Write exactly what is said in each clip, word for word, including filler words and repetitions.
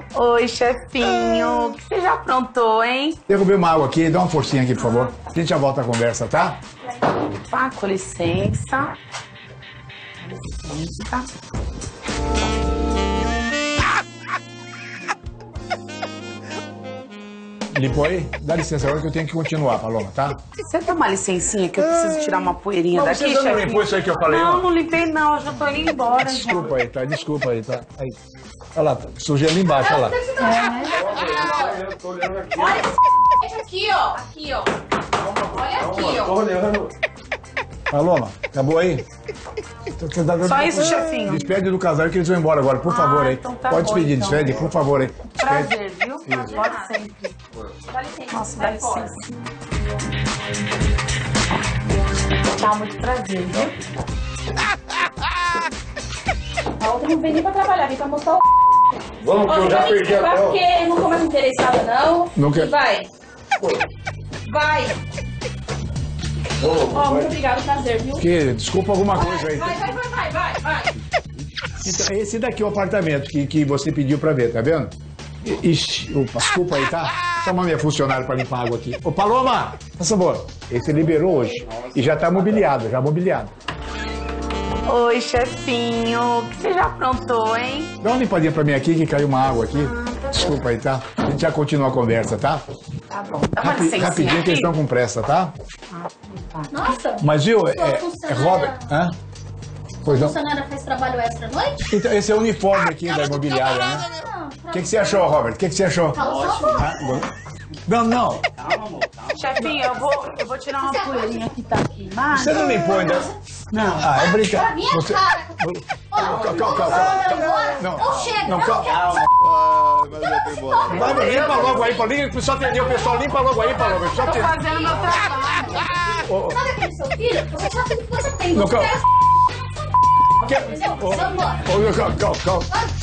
Oi, chefinho. O que você já aprontou, hein? Derrubei uma água aqui, dá uma forcinha aqui, por favor. A gente já volta a conversa, tá? Ah, com licença. Com licença. Limpou aí? Dá licença agora que eu tenho que continuar, Paloma, tá? Você dá uma licencinha que eu preciso tirar uma poeirinha Mas daqui, você não chefinho? limpou isso aí que eu falei, Não, não? não limpei não. Eu já tô indo embora. Desculpa aí, tá? Desculpa aí, tá? Aí. Olha lá, tá sujeira ali embaixo, olha lá. Olha esse aqui, ó. Aqui, ó. Olha aqui, ó. Tô olhando. Paloma, acabou aí? Só isso, chefinho? Despede do casal que eles vão embora agora, por favor, Ah, aí. então tá Pode bom, despedir, então. despede, por favor, aí. Despede. Prazer, viu? Pode sempre. Dá licença. Nossa, dá vai fora. licença. Tá, muito prazer, viu? A outra não vem nem pra trabalhar, vem pra mostrar o... Vamos, que eu já perdi a Vai tela. porque eu não tô mais interessada, não. Não quer- E vai. Vai. Vamos, Ó, vai. muito obrigado, prazer, viu? Que, desculpa alguma coisa aí. Vai, vai, vai, vai, vai, vai. Então, esse daqui é o apartamento que, que você pediu pra ver, tá vendo? Ixi, opa, desculpa aí, tá? Chama minha funcionária pra limpar a água aqui. Ô, Paloma, por favor. Esse liberou hoje. E já tá mobiliado, já mobiliado. Oi, chefinho. O que você já aprontou, hein? Dá uma limpadinha pra mim aqui, que caiu uma água aqui. Desculpa aí, tá? A gente já continua a conversa, tá? Tá bom. Dá uma Rapi- licencinha rapidinho que aqui. eles estão com pressa, tá? Nossa, Mas viu, é, é funcionária- Robert... Hã? Pois a não? funcionária faz trabalho extra à noite? Então, esse é o uniforme aqui da imobiliária, né? Não, O que, que você achou, Robert? O que, que você achou? Ah, bom. Não, não. Chefinho, eu vou, eu vou tirar uma poeirinha que tá aqui. Mas... Você não limpou ainda? Não. Ah, é brincadeira. minha Você... cara. Calma, calma, calma, calma. Não, Ou chega, não, eu calma. quero... Vai, limpa logo aí, Paulinho. Só atender o pessoal. Limpa logo aí, Paloma. Só Tô atender. fazendo meu trabalho. Ô, ô, Sabe aquele seu filho? Você sabe tudo que você tem. Não, Você calma. quer... que- Entendeu? ô, Vamos embora. ô, calma, calma, calma.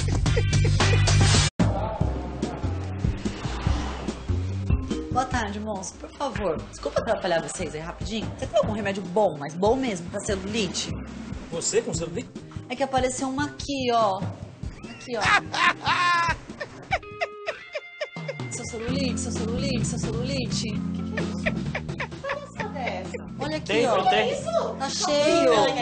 Boa tarde, moço. Por favor, desculpa atrapalhar vocês aí rapidinho. Você tem algum remédio bom, mas bom mesmo, pra celulite? Você com celulite? É que apareceu uma aqui, ó. Aqui, ó. Seu celulite, seu celulite, seu celulite. Olha aqui, Tem, ó. eu tenho. Tá cheio. Não,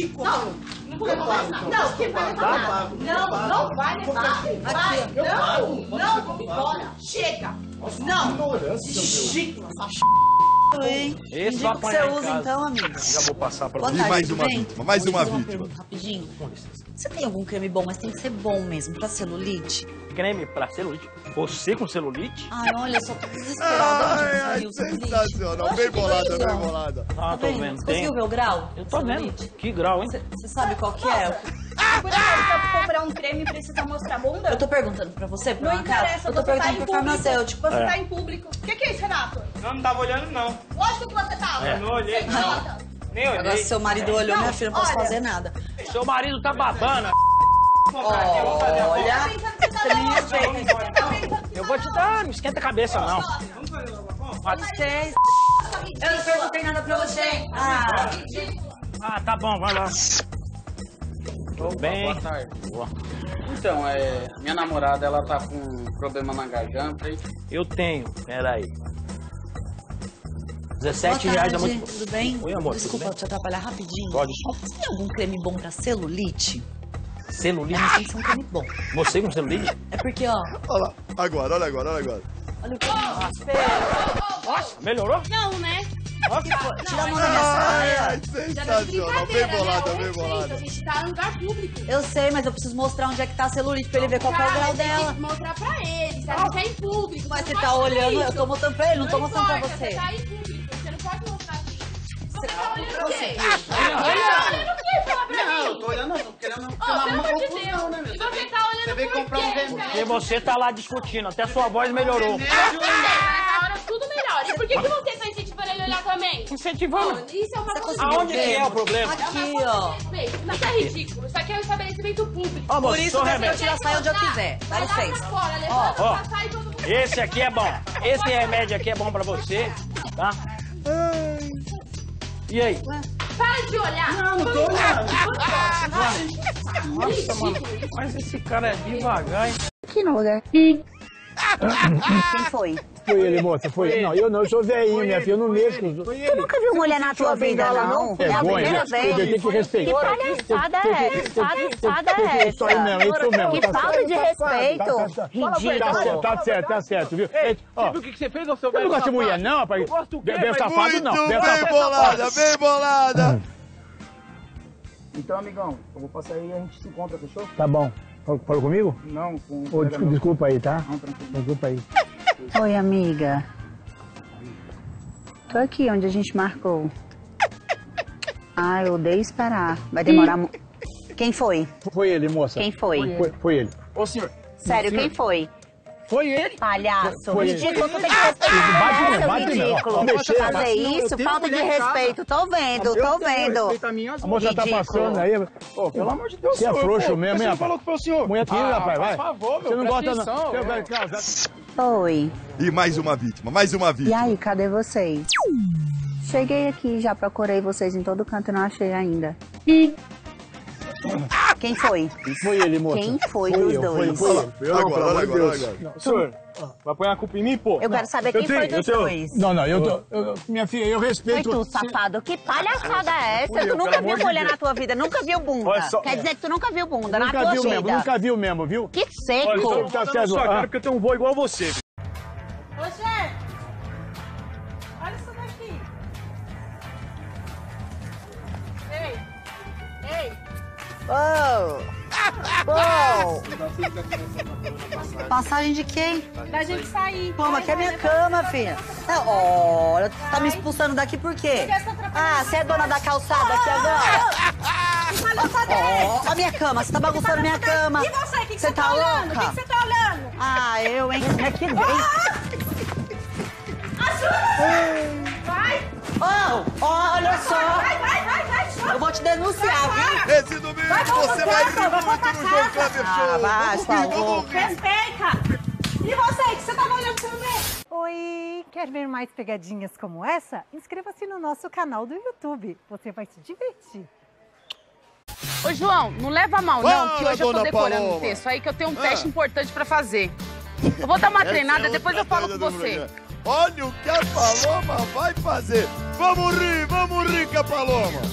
que vai levar nada. Não, não vai levar. Vai. Aqui, Não, não, vamos embora. Chega. Não. Ridícula essa Hein? Esse Indico vai que você apanhar em usa casa. então, amigo. Já vou passar pra Boa você. tarde, mais tudo uma bem? vítima, mais Vou uma fazer vítima. pergunta rapidinho. Você tem algum creme bom, mas tem que ser bom mesmo, pra celulite? Creme pra celulite? Você com celulite? Ai, olha, eu só tô desesperada. Onde Ai, que ai, saiu celulite? sensacional. Eu Bem acho que bolada, foi bem isso, ó. bolada. Ah, Tá tô vendo? vendo. Você Tem. conseguiu ver o grau? Eu tô vendo. Celulite? Que grau, hein? Você sabe qual que é? Por exemplo, pra comprar um creme precisa mostrar a bunda? Eu tô perguntando pra você, por Não um acaso. interessa, Eu tô você tá perguntando em pro público. farmacêutico. Você É. tá em público. O que, que é isso, Renato? Não, não tava olhando, não. Lógico que você tava. É. Não olhei, Sem não. nota. Nem olhei. Agora, se seu marido olhou, minha filha, não posso olha. fazer nada. Seu marido tá babando. Olha, você me respeita. Eu vou te dar, não esquenta a cabeça, não. Mas- Vocês... Eu não perguntei nada pra você. Ah, Ah, tá bom, vai lá. Tô bem. Boa tarde. Boa. Então, é, minha namorada, ela tá com problema na garganta e Eu tenho, peraí. boa dezessete reais é tarde, muito. tudo bem? Oi, amor, Desculpa tudo te atrapalhar rapidinho. Pode. Você tem algum creme bom pra celulite? Celulite? Mas tem que ser um creme bom. Você com celulite? É porque, ó... Olha lá. Agora, olha agora, olha agora. Olha o creme. Nossa, melhorou? Não, né? Tira a mão da minha saia. Ai, sensacional. Bem bolada, bem bolada. A gente tá em lugar público. Eu sei, mas eu preciso mostrar onde é que tá a celulite pra ele ver qual que é o Cara, grau tem dela. que mostrar pra ele. Se a gente tá em público. Mas você você não tá pode fazer olhando, eu isso. tô mostrando pra ele, não tô Não mostrando pra importa, você. Você tá em público. Você não pode mostrar assim. Você tá olhando o quê? Olha. Olhando o quê? Fala pra Não, mim. eu tô olhando, eu tô querendo Ô, chamar pelo uma amor de confusão, né, Deus. meu? E você tá olhando Você veio por comprar um quê, remédio. Porque você tá lá discutindo, até sua voz melhorou. Nessa hora tudo melhor. E por que, que você tá incentivando ele a olhar também? Incentivando. Isso é uma coisa... Aonde que é o problema? Aqui, ó. Isso é ridículo. Isso aqui é um estabelecimento público. Ó, Por moço, isso seu que eu remédio. tirar a saia onde eu quiser. Dá Vai lá licença. pra fora, levanta Ó, pra sair todo mundo. Esse aqui é bom. Esse remédio aqui é bom pra você, tá? E aí? Para de olhar. Não, não tô olhando. Nossa, mano. Mas esse cara é devagar, hein? aqui no lugar. Quem foi? Foi ele, moça, foi ele. Não, eu não, eu sou velhinho, minha filha, eu não mexo. Tu nunca viu mulher na tua vida, não? É a primeira vez. Eu tenho que respeitar. Que palhaçada é essa? Que palhaçada é essa? Isso aí mesmo, isso mesmo. Que falta de respeito. Ridículo. Tá certo, tá certo, viu? Você viu o que você fez, ô seu Eu não velho gosto de mulher, safado? não, rapaz. Eu gosto do quê, Bem safado, Muito não. bem Bem bolada, bem bolada. Então, amigão, eu vou passar aí e a gente se encontra, fechou? Tá bom. Falou, falou comigo? Não, com... Ô, desculpa, desculpa aí, tá? Não, tranquilo. Desculpa aí. Oi, amiga. Tô aqui onde a gente marcou. Ah, eu odeio esperar. Vai demorar muito. Quem foi? Foi ele, moça. Quem foi? Foi, foi ele. Ô, senhor. Sério, quem foi? Foi ele? Palhaço. Foi ele. Ridículo, tu tem que respeitar. Bate mesmo, Seu bate mesmo. ridículo. Não mexer, Fazer bate. isso, falta de respeito. Tô vendo, tô vendo. A moça tá passando aí. Pô, pelo amor de Deus, Você é senhor, frouxo pô, mesmo, você hein, não falou rapaz? que foi o senhor? Mulher tira, Ah, rapaz, vai. por favor, meu, Você não presta gosta, não. atenção, Você vai eu- casar. Oi. E mais uma vítima, mais uma E vítima. aí, cadê vocês? Cheguei aqui, já procurei vocês em todo canto e não achei ainda. Quem foi? Foi ele, moça. Quem foi Foi dos eu, dois? Foi, foi ele. Eu não, Agora, pelo amor olha de agora, Deus. olha agora. Senhor, vai pôr a culpa em mim, pô? Eu quero saber Eu quem foi tenho, dos eu tenho. dois. Não, não, eu, tô, eu minha filha, eu Foi respeito. tu, safado. Que palhaçada é essa? Fui eu, Tu nunca pelo viu amor de mulher Deus. na tua vida, nunca viu bunda. Olha só- Quer dizer que tu nunca viu bunda na Nunca tua viu mesmo, vida. nunca viu mesmo, viu? Que Olha, seco. eu Tá tô certo, sua ah. cara porque eu tenho um voo igual você. Ô, chefe! Olha isso daqui. Ei! Ei! Oh. Oh. Passagem de quem? Da gente sair. Pô, mas aqui é minha cama, filha. Não, olha, tá me expulsando daqui por quê? Ah, você é dona da calçada aqui agora? Ó, a minha cama, você tá bagunçando minha cama. E você, o que, que Você você tá tá olhando? O que, louca? que você tá olhando? Ah, eu, hein? Como é que vem? Vai! Oh, olha só. Vai, vai, vai, vai! Eu vou te denunciar, viu? Esse domingo você vai rir muito no João Kleber Ah, Show. vai, Vamos tá rir, vamos louco. rir. Respeita! E você, o que você tava olhando pra mim? Oi, quer ver mais pegadinhas como essa? Inscreva-se no nosso canal do YouTube. Você vai se divertir. Ô, João, não leva mal não, Fala, que hoje eu tô dona decorando Paloma. um texto aí que eu tenho um Ah. teste importante pra fazer. Eu vou dar uma Essa treinada, é depois outra eu falo com coisa do você. programa. Olha o que a Paloma vai fazer. Vamos rir, vamos rir com a Paloma.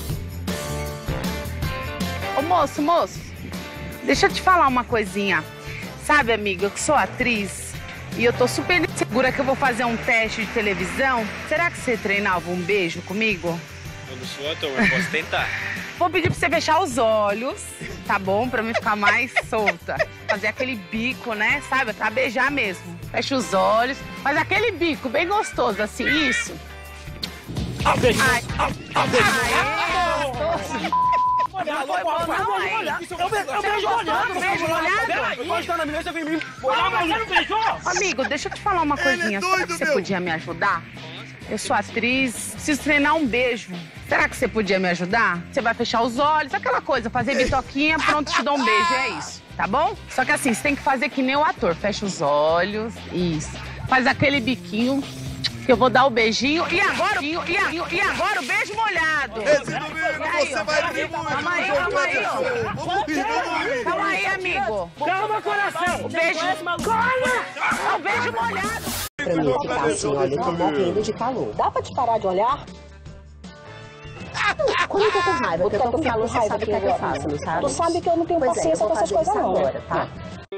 Ô, moço, moço, deixa eu te falar uma coisinha. Sabe, amiga, eu que sou atriz e eu tô super segura que eu vou fazer um teste de televisão. Será que você treinava um beijo comigo? Eu não sou ator, mas posso tentar. Vou pedir pra você fechar os olhos, tá bom? Pra mim ficar mais solta. Fazer aquele bico, né? Sabe? Pra beijar mesmo. Fecha os olhos. Faz aquele bico bem gostoso, assim. Isso. Ah, beijo. Ai. Ah, beijo. Ai, gostoso. Não foi bom não, aí. Eu beijo molhado. Beijo molhado? Peraí, eu tô ajudando a menina, você vem me molhar, mas você não beijou? Amigo, deixa eu te falar uma coisinha. Será que você podia me ajudar? Eu sou atriz, preciso treinar um beijo. Será que você podia me ajudar? Você vai fechar os olhos, aquela coisa, fazer bitoquinha, pronto, te dou um beijo, é isso, tá bom? Só que assim, você tem que fazer que nem o ator, fecha os olhos, isso. Faz aquele biquinho, que eu vou dar o beijinho, e agora, e, e, e agora o beijo molhado. Esse domingo você vai rir muito. Calma aí, no João calma aí. Kleber Show. Vamos rir, vamos rir. Calma aí, amigo. Calma, coração. O beijo... Calma! O beijo molhado. Pra mim ficar assim, olha, eu tô morrendo de calor. Dá pra te parar de olhar? Quando eu tô com raiva, porque eu tô com calor, você sabe o que é que eu faço, não sabe? Tu sabe que eu não tenho paciência com essas coisas não, agora, tá?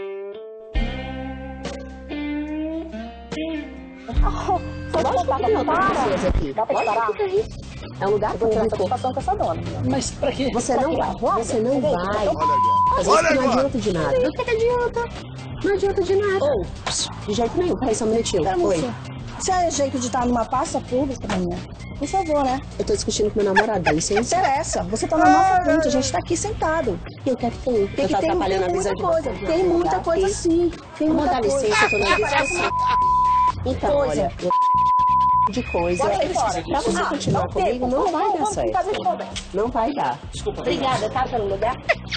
Pode botar pra parar aqui. Dá pra te parar? É um lugar público. Satisfação com essa dona. Mas pra quê? Você não vai, você não vai. Olha agora. Não adianta de nada. O que que adianta? Não adianta de nada. De jeito nenhum. Peraí só um minutinho. Oi. Se é jeito de estar numa praça pública, menina, por favor, né? Eu tô discutindo com meu namorado, dá licença. Não interessa. Você tá na nossa frente, a gente tá aqui sentado. E o que é que tem? Tem que tá ter atrapalhando a tem visão muita de coisa. vocês, Tem não? muita Tá coisa aqui. sim. Tem Vamos muita dar coisa. licença, eu tô na discussão. Então, Coisa. olha, eu... de coisa. Bota aí fora. Pra você Ah, continuar não tem, comigo, não vamos, vai vamos, dar vamos ficar de certo. conversa. Não vai dar. Desculpa. Obrigada, tá? Pelo lugar.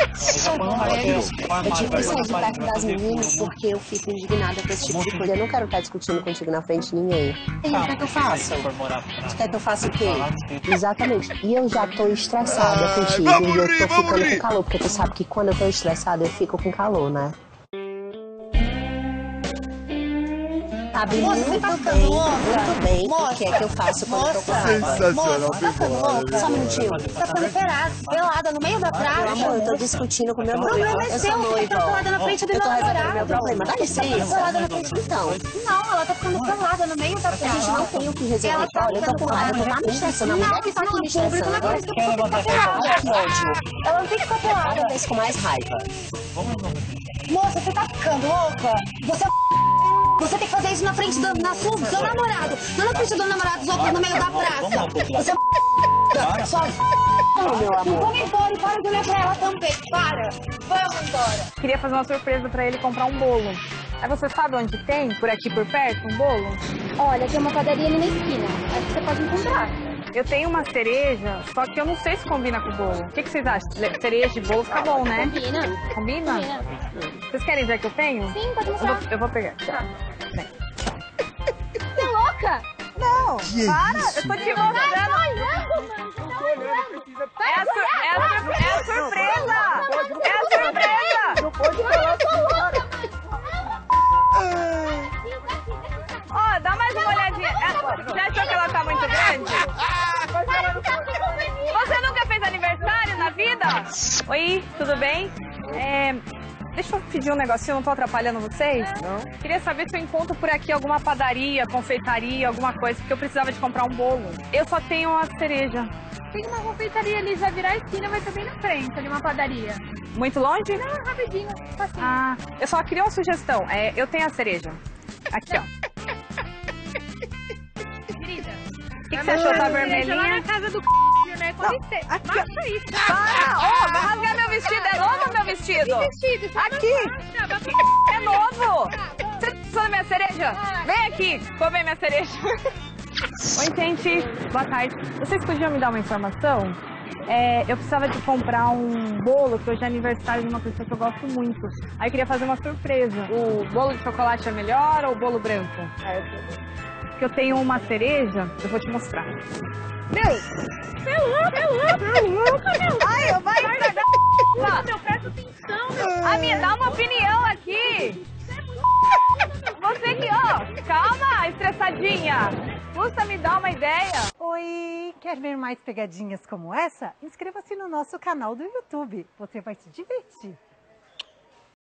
Eu tive que sair de perto das meninas porque eu fico indignada com esse tipo de coisa. Eu não quero estar discutindo contigo na frente de ninguém. E aí, o que é que eu faço? Você quer que eu faça o quê? Exatamente. E eu já tô estressada Ai, contigo vamos e eu rir, tô vamos ficando rir. com calor, porque tu sabe que quando eu tô estressada eu fico com calor, né? Sabe Moça, muito você tá bem, ficando louca? muito bem Moça, o que é que eu faço quando eu tô com raiva. Sensacional, Moça, tá ficando Bimbola. louca? Só um minutinho. Você tá ficando pelada, pelada no meio da praia. Meu amor, eu tô discutindo com meu O noivo. problema é Eu seu, sou você noiva. tá pelada na frente do Eu meu tô resolvendo namorado. meu problema. Dá Você tá licença. pelada na frente Então, Não, ela tá ficando pelada no meio da a praia. gente não tem o que resolver. Ela tá Olha, eu tô com raiva, tu tá me estressando. A Não, mulher que isso tá não aqui me é público, não é estressando. coisa que você tem que ficar pelada. Que ódio. Ela não tem que ficar pelada. Cada vez com mais raiva. Moça, você tá ficando louca? Você é Você tem que fazer isso na frente do, na sua, do seu namorado. Não na frente do namorado dos outros no meio da praça. Você é só Não, meu amor. Vamos embora e para de olhar pra ela também. Para. Vamos embora. Queria fazer uma surpresa pra ele comprar um bolo. Aí você sabe onde tem, por aqui por perto, um bolo? Olha, tem uma padaria ali na esquina. Acho que você pode encontrar. Eu tenho uma cereja, só que eu não sei se combina com o bolo. O que, que vocês acham? Le- Cereja e bolo fica bom, né? Combina. Combina? Combina. Vocês querem ver que eu tenho? Sim, pode Eu mostrar. vou, eu vou pegar. Vem. Você é louca? Não, Que para! isso? Eu tô te Vai, mostrando! vai, mano. É a, sur- é a, sur- é a surpresa! É a surpresa! Não pode falar. Eu sou louca, Ó, dá mais uma olhadinha. É, você achou que ela tá muito grande? Você nunca fez aniversário na vida? Oi, tudo bem? É, deixa eu pedir um negocinho, não tô atrapalhando vocês? Não. Queria saber se eu encontro por aqui alguma padaria, confeitaria, alguma coisa, porque eu precisava de comprar um bolo. Eu só tenho uma cereja. Tem uma confeitaria ali, vai virar a esquina, vai ser bem na frente, ali uma padaria. Muito longe? Não, rapidinho, facinho. Ah, eu só queria uma sugestão. É, eu tenho a cereja. Aqui, ó. Querida. O que, que você achou? Tá vermelhinha? Lá na casa do c****, né? Com licença. Baixa isso. Para! Ó, vai rasgar meu vestido. É novo meu vestido? Que vestido? Isso Aqui! É novo! Você gostou da minha cereja? Vem aqui, come minha cereja. Oi, gente. Boa tarde. Vocês podiam me dar uma informação? É, eu precisava de comprar um bolo, que hoje é aniversário de uma pessoa que eu gosto muito. Aí eu queria fazer uma surpresa. O bolo de chocolate é melhor ou o bolo branco? É, eu Porque eu tenho uma cereja, eu vou te mostrar. Meu! Meu louco, meu louco, meu louco, meu. Ai, eu vai estragar. Meu, presta atenção, meu. A minha, dá uma opinião aqui. Você que, ó, calma, estressadinha. Custa me dar uma ideia. Oi, quer ver mais pegadinhas como essa? Inscreva-se no nosso canal do YouTube. Você vai se divertir.